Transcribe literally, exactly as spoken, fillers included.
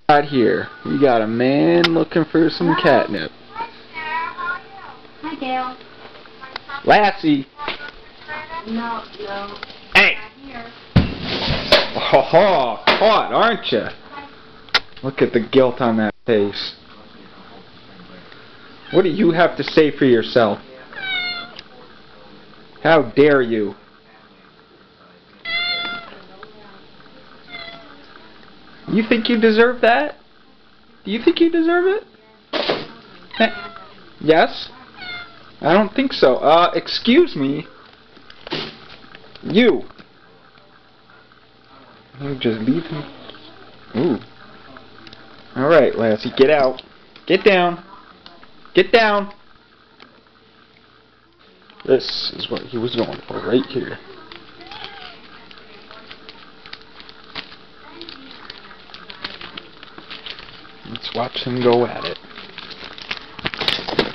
Out here, we got a man looking for some catnip. Hi, Gail. Lassie! No, no. Hey! Not here. Ho ho! Caught, aren't you? Look at the guilt on that face. What do you have to say for yourself? How dare you? You think you deserve that? Do you think you deserve it? Eh, yes? I don't think so. Uh, excuse me. You. You just leave him. Ooh. Alright, Lassie, get out. Get down. Get down. This is what he was going for right here. Let's watch him go at it.